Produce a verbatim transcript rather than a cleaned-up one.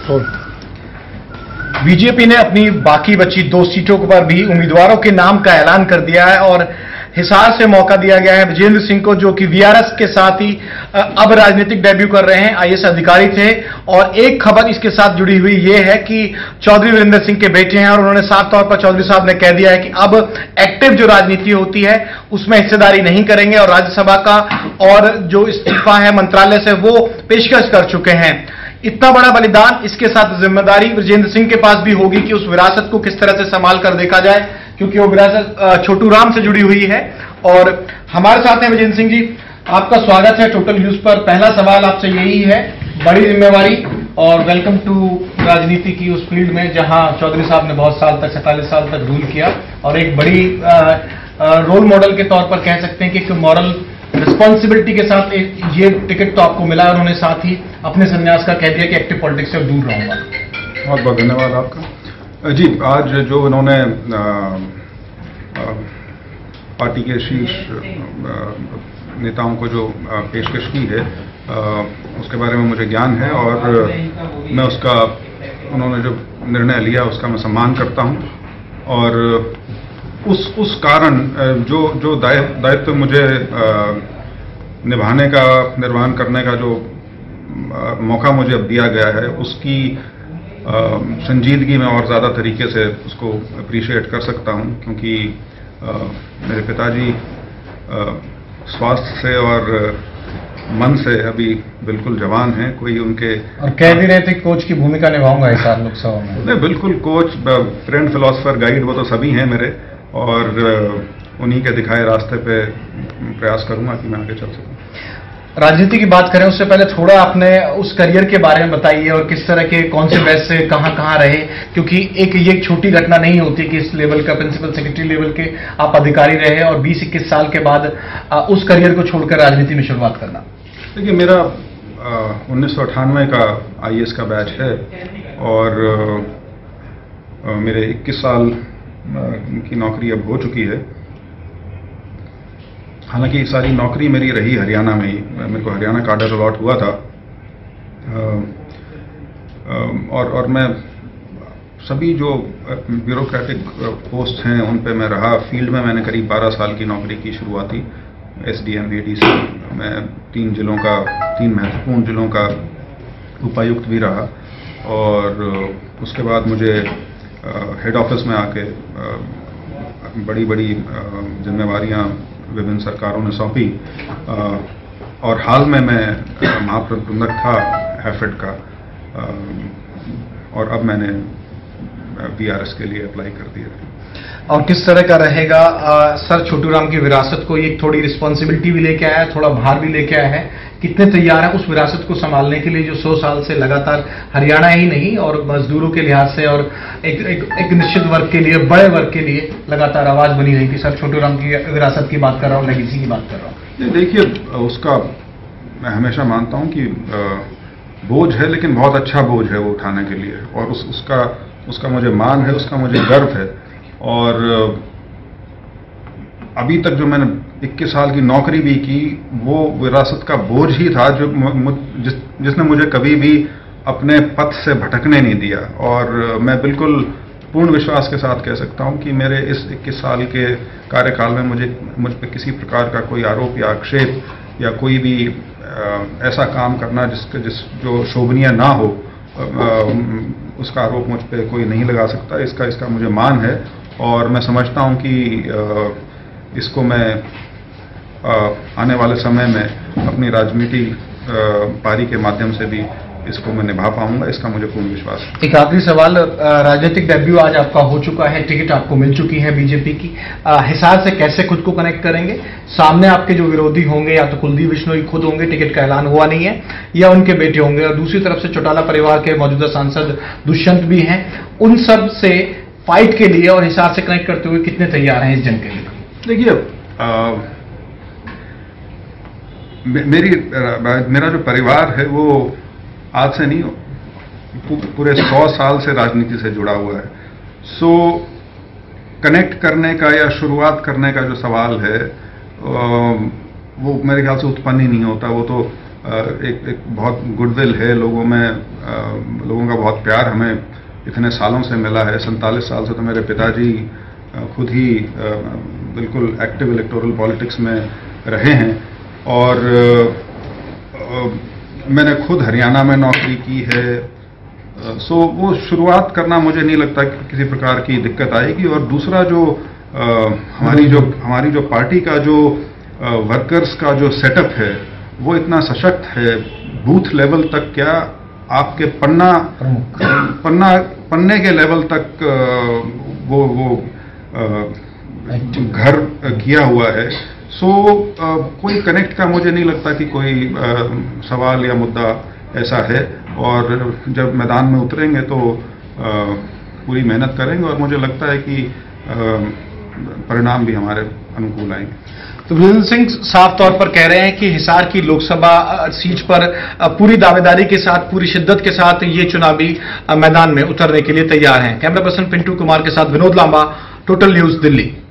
BJP ने अपनी बाकी बची दो सीटों पर भी उम्मीदवारों के नाम का ऐलान कर दिया है और हिसार से मौका दिया गया है विजेंद्र सिंह को, जो कि वीआरएस के साथ ही अब राजनीतिक डेब्यू कर रहे हैं। आईएएस अधिकारी थे और एक खबर इसके साथ जुड़ी हुई यह है कि चौधरी वीरेंद्र सिंह के बेटे हैं और उन्होंने साफ तौर पर चौधरी साहब ने कह दिया है कि अब एक्टिव जो राजनीति होती है उसमें हिस्सेदारी नहीं करेंगे और राज्यसभा का और जो इस्तीफा है मंत्रालय से वो पेशकश कर चुके हैं। इतना बड़ा बलिदान, इसके साथ जिम्मेदारी विजेंद्र सिंह के पास भी होगी कि उस विरासत को किस तरह से संभाल कर देखा जाए, क्योंकि वो विरासत छोटू राम से जुड़ी हुई है। और हमारे साथ हैं विजेंद्र सिंह जी, आपका स्वागत है टोटल न्यूज पर। पहला सवाल आपसे यही है, बड़ी जिम्मेवारी और वेलकम टू राजनीति की उस फील्ड में जहां चौधरी साहब ने बहुत साल तक, सैंतालीस साल तक रूल किया और एक बड़ी आ, आ, रोल मॉडल के तौर पर कह सकते हैं कि एक मॉरल रिस्पॉन्सिबिलिटी के साथ एक ये टिकट तो आपको मिला है। उन्होंने साथ ही अपने संन्यास का कह दिया कि एक्टिव पॉलिटिक्स से दूर रहूंगा। बहुत बहुत धन्यवाद आपका जी। आज जो उन्होंने पार्टी के शीर्ष नेताओं को जो पेशकश की है आ, उसके बारे में मुझे ज्ञान है और मैं उसका, उन्होंने जो निर्णय लिया उसका मैं सम्मान करता हूं और उस उस कारण जो जो दायित्व मुझे निभाने का, निर्वहन करने का जो मौका मुझे अब दिया गया है उसकी संजीदगी में और ज़्यादा तरीके से उसको अप्रिशिएट कर सकता हूं, क्योंकि मेरे पिताजी स्वास्थ्य से और मन से अभी बिल्कुल जवान हैं। कोई उनके और कह भी रहे थे कोच की भूमिका निभाऊंगा इस साल लोकसभा में। नहीं, बिल्कुल कोच, फ्रेंड, फिलोसफर, गाइड वो तो सभी हैं मेरे और उन्हीं के दिखाए रास्ते पे प्रयास करूंगा कि मैं आगे चल सकूं। राजनीति की बात करें उससे पहले थोड़ा आपने उस करियर के बारे में बताइए और किस तरह के, कौन से बैच से कहां कहां रहे, क्योंकि एक ये छोटी घटना नहीं होती कि इस लेवल का प्रिंसिपल सेक्रेटरी लेवल के आप अधिकारी रहे और बीस इक्कीस साल के बाद उस करियर को छोड़कर राजनीति में शुरुआत करना। देखिए, मेरा उन्नीस सौ अट्ठानवे का आईएएस का बैच है और आ, मेरे इक्कीस साल की नौकरी अब हो चुकी है। हालांकि सारी नौकरी मेरी रही हरियाणा में ही, मेरे को हरियाणा कार्डर अलॉट हुआ था और और मैं सभी जो ब्यूरोक्रेटिक पोस्ट हैं उन पे मैं रहा। फील्ड में मैंने करीब बारह साल की नौकरी की शुरुआती, एसडीएम, एडीसी, मैं तीन जिलों का, तीन महत्वपूर्ण जिलों का उपायुक्त भी रहा और उसके बाद मुझे हेड ऑफिस में आके बड़ी बड़ी जिम्मेवारियां विभिन्न सरकारों ने सौंपी और हाल में मैं महाप्रबंधक था हैफेड का और अब मैंने वीआरएस के लिए अप्लाई कर दिया। और किस तरह का रहेगा आ, सर छोटू राम की विरासत को, ये थोड़ी रिस्पॉन्सिबिलिटी भी लेके आया है, थोड़ा भार भी लेके आया है, कितने तैयार हैं उस विरासत को संभालने के लिए जो सौ साल से लगातार हरियाणा ही नहीं और मजदूरों के लिहाज से और एक, एक, एक निश्चित वर्ग के लिए, बड़े वर्ग के लिए लगातार आवाज बनी रही थी। सर छोटू राम की विरासत की बात कर रहा हूँ, लेगेसी की बात कर रहा हूँ। देखिए, उसका मैं हमेशा मानता हूँ कि बोझ है, लेकिन बहुत अच्छा बोझ है वो उठाने के लिए और उस, उसका उसका मुझे मान है, उसका मुझे गर्व है। और अभी तक जो मैंने इक्कीस साल की नौकरी भी की वो विरासत का बोझ ही था जो जिस, जिसने मुझे कभी भी अपने पथ से भटकने नहीं दिया। और मैं बिल्कुल पूर्ण विश्वास के साथ कह सकता हूं कि मेरे इस इक्कीस साल के कार्यकाल में मुझे मुझ पर किसी प्रकार का कोई आरोप या आक्षेप या कोई भी आ, ऐसा काम करना जिसके जिस जो शोभनीय ना हो, आ, उसका आरोप मुझ पर कोई नहीं लगा सकता। इसका इसका मुझे मान है और मैं समझता हूं कि आ, इसको मैं आ, आने वाले समय में अपनी राजनीति पारी के माध्यम से भी इसको मैं निभा पाऊंगा, इसका मुझे पूर्ण विश्वास है। एक आखिरी सवाल, राजनीतिक डेब्यू आज आपका हो चुका है, टिकट आपको मिल चुकी है बीजेपी की, हिसार से कैसे खुद को कनेक्ट करेंगे? सामने आपके जो विरोधी होंगे या तो कुलदीप बिश्नोई खुद होंगे, टिकट का ऐलान हुआ नहीं है, या उनके बेटे होंगे, और दूसरी तरफ से चौटाला परिवार के मौजूदा सांसद दुष्यंत भी हैं। उन सब से फाइट के लिए और हिसार से कनेक्ट करते हुए कितने तैयार हैं इस जंग के लिए? देखिए, मेरी मेरा जो परिवार है वो आज से नहीं, पूरे सौ साल से राजनीति से जुड़ा हुआ है। सो कनेक्ट करने का या शुरुआत करने का जो सवाल है वो मेरे ख्याल से उत्पन्न ही नहीं होता। वो तो एक, एक बहुत गुडविल है लोगों में, लोगों का बहुत प्यार हमें इतने सालों से मिला है। सैंतालीस साल से तो मेरे पिताजी खुद ही बिल्कुल एक्टिव इलेक्टोरल पॉलिटिक्स में रहे हैं और मैंने खुद हरियाणा में नौकरी की है। सो वो शुरुआत करना मुझे नहीं लगता कि किसी प्रकार की दिक्कत आएगी। और दूसरा जो हमारी जो हमारी जो पार्टी का जो वर्कर्स का जो सेटअप है वो इतना सशक्त है, बूथ लेवल तक क्या आपके पन्ना पन्ना पन्ने के लेवल तक वो वो घर किया हुआ है। सो कोई कनेक्ट का मुझे नहीं लगता कि कोई आ, सवाल या मुद्दा ऐसा है। और जब मैदान में उतरेंगे तो आ, पूरी मेहनत करेंगे और मुझे लगता है कि आ, परिणाम भी हमारे अनुकूल आएंगे। तो वीरेंद्र सिंह साफ तौर पर कह रहे हैं कि हिसार की लोकसभा सीट पर पूरी दावेदारी के साथ, पूरी शिद्दत के साथ ये चुनावी मैदान में उतरने के लिए तैयार हैं। कैमरा पर्सन पिंटू कुमार के साथ विनोद लांबा, टोटल न्यूज दिल्ली।